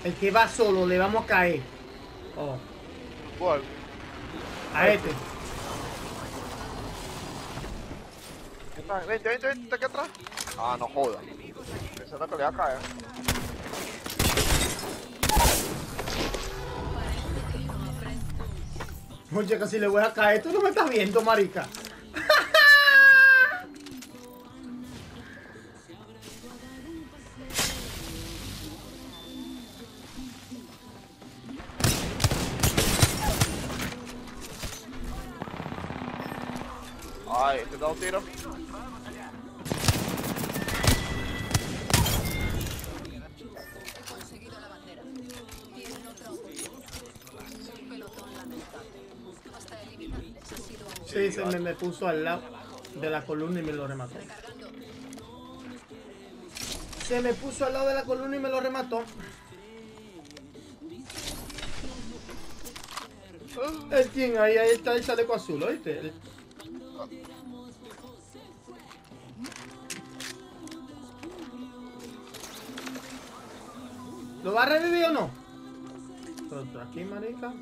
El que va solo, le vamos a caer. Oh. ¿Cuál? A este. Vente, vente, vente, aquí atrás. Ah, no joda. Pensando que le va a caer. Oye, casi le voy a caer. Tú no me estás viendo, marica. Ay, te da un tiro. Sí, me puso al lado de la columna y me lo remató. Se me puso al lado de la columna y me lo remató. ¿El quién? Ahí está el chaleco azul, ¿oíste? ¿Lo va a revivir o no? Otro aquí, marica.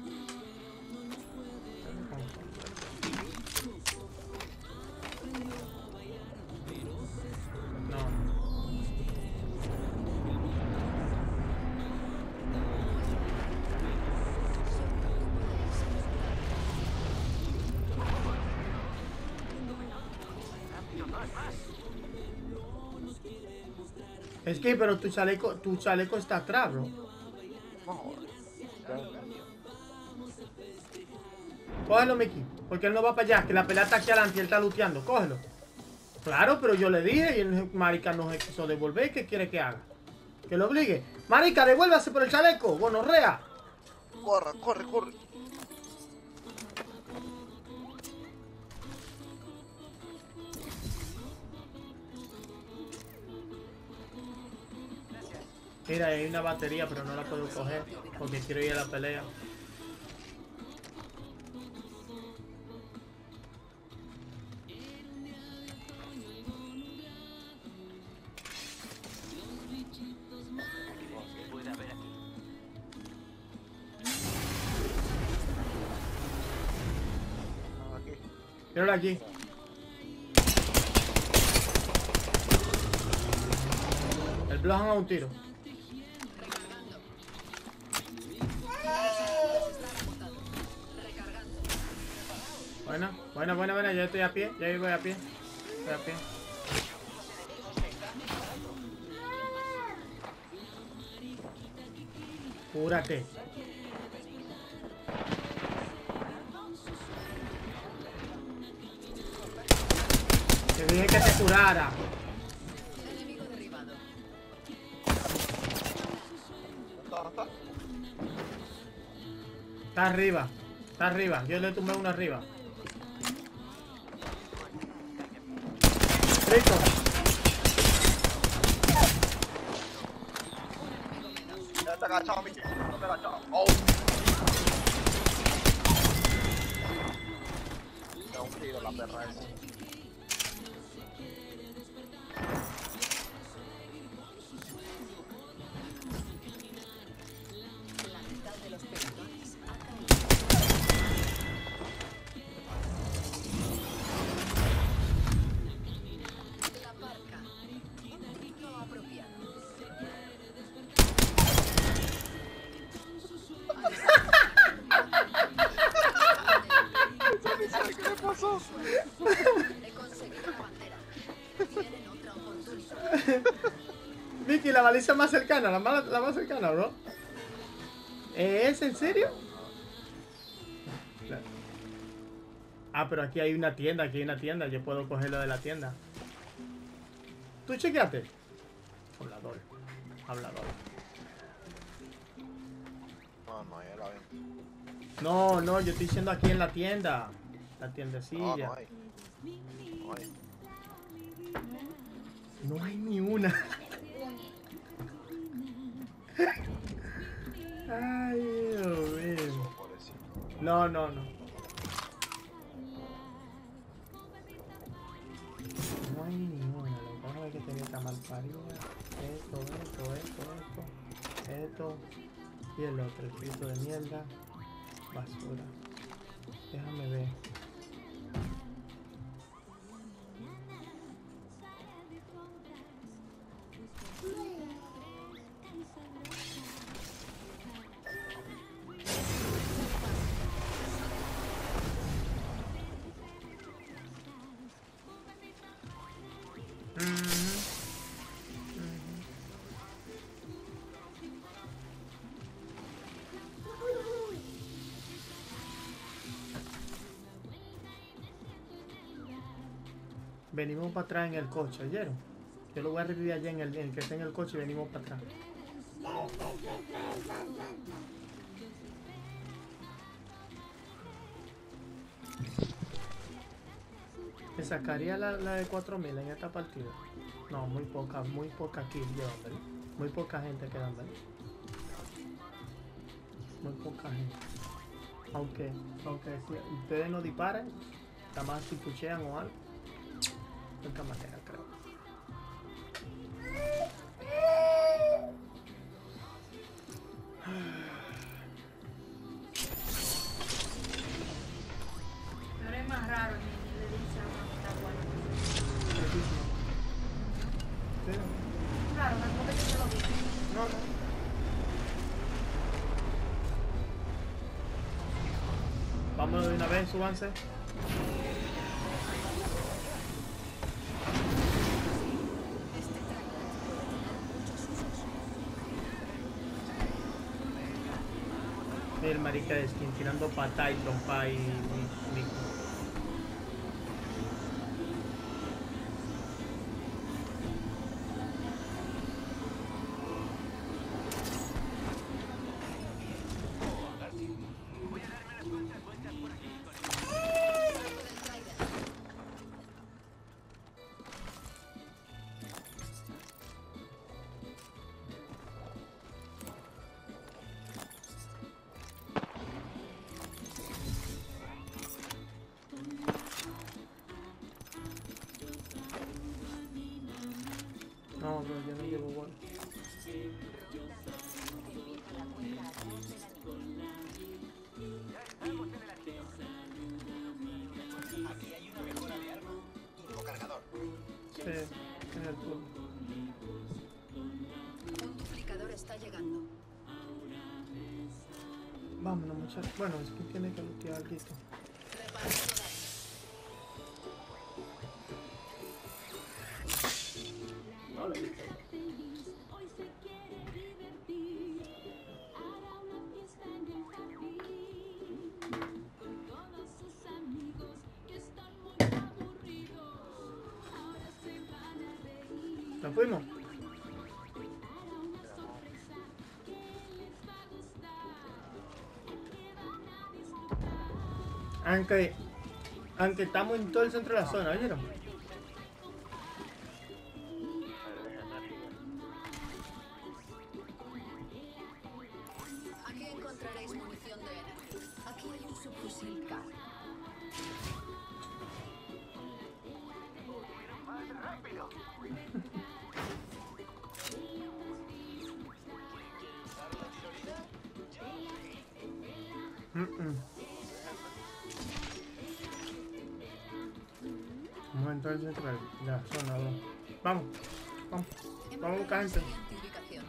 No. Es que, pero tu chaleco está atrás, bro. No joda. Cógelo, Mickey. Porque él no va para allá, que la pelea está aquí adelante y él está luteando. Cógelo. Claro, pero yo le dije y el marica no se quiso devolver. ¿Qué quiere que haga? Que lo obligue. Marica, devuélvase por el chaleco, gonorrea. Corre, corre, corre. Mira, hay una batería, pero no la puedo coger porque quiero ir a la pelea. Aquí. Míralo aquí. El blojan a un tiro. Buena, buena, buena, buena. Ya estoy a pie. Ya voy a pie. Estoy a pie. Cúrate. Te dije que te curara. ¿Dónde está? Está arriba. Está arriba. Yo le tumbé uno arriba. Rico. Ya está agachado, Mickey. No te agachado. Oh. Da un tiro la perra esa. ¿Qué le pasó? He conseguido la bandera. Tienen otra oportunidad. Vicky, la baliza más cercana, la más cercana, bro. ¿Es en serio? Claro. Ah, pero aquí hay una tienda, Yo puedo cogerlo de la tienda. ¿Tú chequeaste? Hablador. Hablador. No, no, ya la ven. No, no, yo estoy diciendo aquí en la tienda. La No, tiendecilla. no hay. No hay. No hay ni una. Ay, Dios mío. Pobrecito. No, no, no. No hay ni una. Lo que pasa es que tenía esta malparida. Esto. Y el otro, el frito de mierda. Basura. Déjame ver. Venimos para atrás en el coche, ¿oyeron? Yo lo voy a revivir allá en el que está en el coche y venimos para atrás. ¿Me sacaría la de 4000 en esta partida? No, muy poca kills llevan, ¿verdad? Muy poca gente quedan, ¿verdad? Muy poca gente. Aunque si ustedes no disparen, nada más si puchean o algo. De esta manera, creo. Pero es más raro ni le dice a uno que está bueno. Sí. Claro, no es que yo se lo diga. No, no. Vámonos de una vez, súbanse. El marica de skin tirando patá y trompa y mico. No, bro, yo no llevo gol. Aquí hay una mejora de arma. Turbocargador. Sí, en el turno. Un duplicador está llegando. Vámonos, muchachos. Bueno, es que tiene que lootear algo. Reparando daños. No le dije. ¿Nos fuimos? Aunque estamos en todo el centro de la zona, ¿oyeron? Aquí encontraréis munición de energía. Aquí hay un subfusil K. Vamos a entrar al centro de la zona, bro. Vamos, vamos. Vamos a buscar gente. Siguiente ubicación.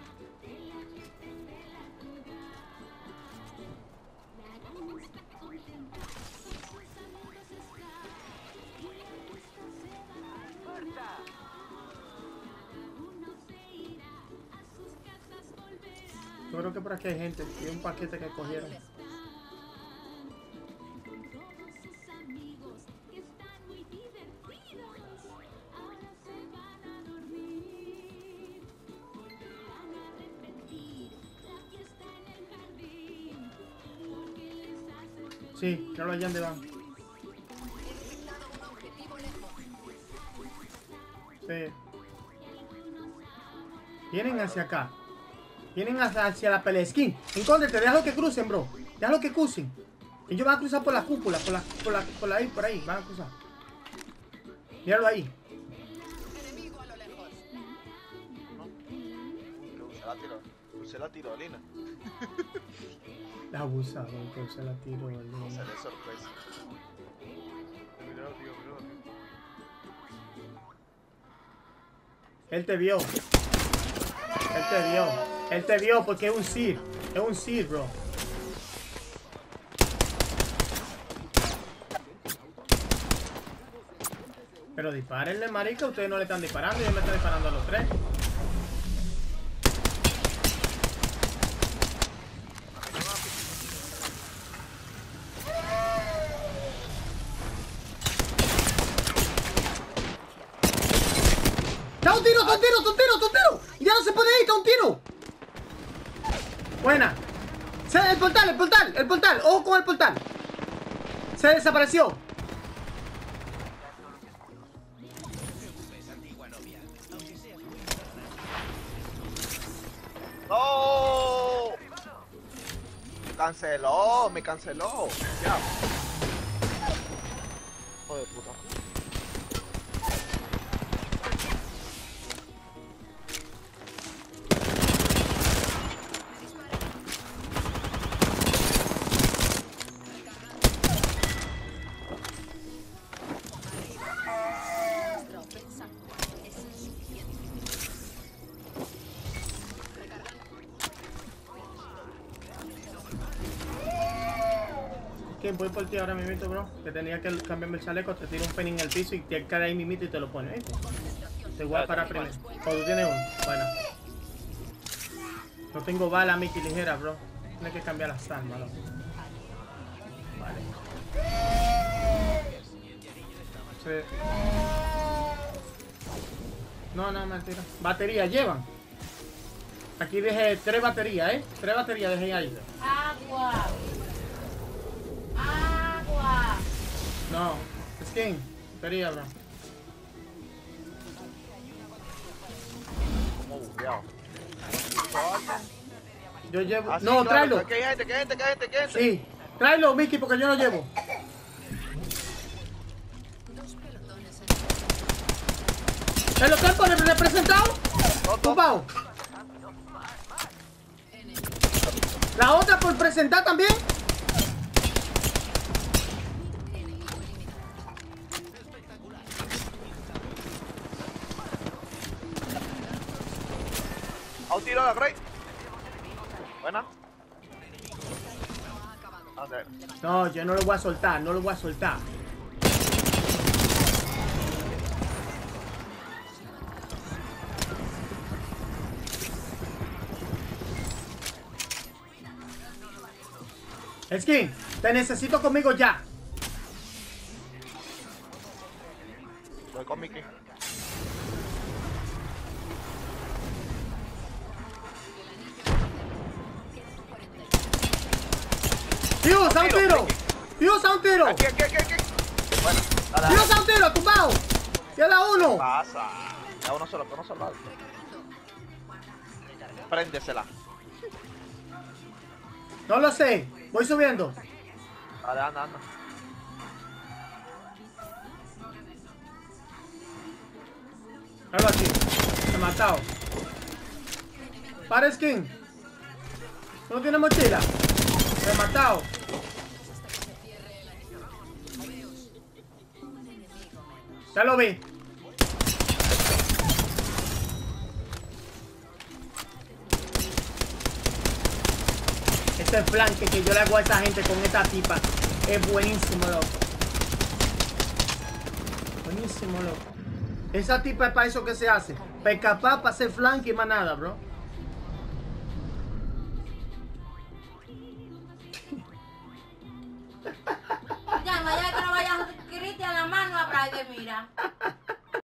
Yo creo que por aquí hay gente y un paquete que cogieron. Sí, claro, allá donde van. He detectado un objetivo lejos. Sí. Vienen hacia acá. Vienen hacia la pelesquín. Encóndete, déjalo que crucen, bro. Déjalo que crucen. Ellos van a cruzar por la cúpula, por ahí, van a cruzar. Míralo ahí. Enemigo a lo lejos. Se va a tirar. Usé la tirolina. Abusador, que se la tiro. No se de sorpresa. Mira, tío, mira. Él te vio. Él te vio. Él te vio porque es un Seed. Es un Seed, bro. Pero dispárenle, marica. Ustedes no le están disparando. Yo me estoy disparando a los tres. ¡Está un tiro, está un tiro, está un tiro, está un tiro! ¡Ya no se puede ir, está un tiro! Buena. El portal, el portal, el portal. Ojo con el portal. Se desapareció. ¡No! Me canceló. Ya. Joder, puta. Nuestra ofensa es insuficiente. ¿Quién? Voy por ti ahora mismo, bro. Que tenía que cambiarme el chaleco. Te tiro un penny en el piso y te cae ahí mismito y te lo pone, ¿viste? Te voy a parar primero. O tú tienes uno. Bueno. No tengo bala, Mickey, ligera, bro. Tienes que cambiar las armas, loco. Vale. Sí. No, mentira. Batería, llevan. Aquí dejé 3 baterías, ¿eh? 3 baterías dejé ahí. Agua. Agua. No. Skin. Batería, bro. Como bugueado. Yo llevo... Ah, sí, no, claro, tráelo. que hay gente. Sí. Tráelo, Mickey, porque yo no llevo. Dos pelotones en ¿El hotel por el representado? Tumbao. La otra por presentar también. A un tiro a la Grey. Buena. A ver. No, yo no lo voy a soltar, no lo voy a soltar. Skin, te necesito conmigo ya. Voy con Mickey. Dios, a un tiro. Dios, a un tiro. Aquí. Bueno, dale. Dios, a un tiro, tumbao. Queda uno. Pasa. Ya uno solo. Préndesela. No lo sé. Voy subiendo. Dale, anda. Algo así. Me he matado. Para, Skin. ¿Tú no tienes mochila? Me he matado. Ya lo vi. Este flanque que yo le hago a esta gente con esta tipa es buenísimo, loco. Buenísimo, loco. Esa tipa es para eso que se hace. Para escapar, para hacer flanque y más nada, bro. Ya, vaya que no vayas a escribirte a la mano a Brian, mira.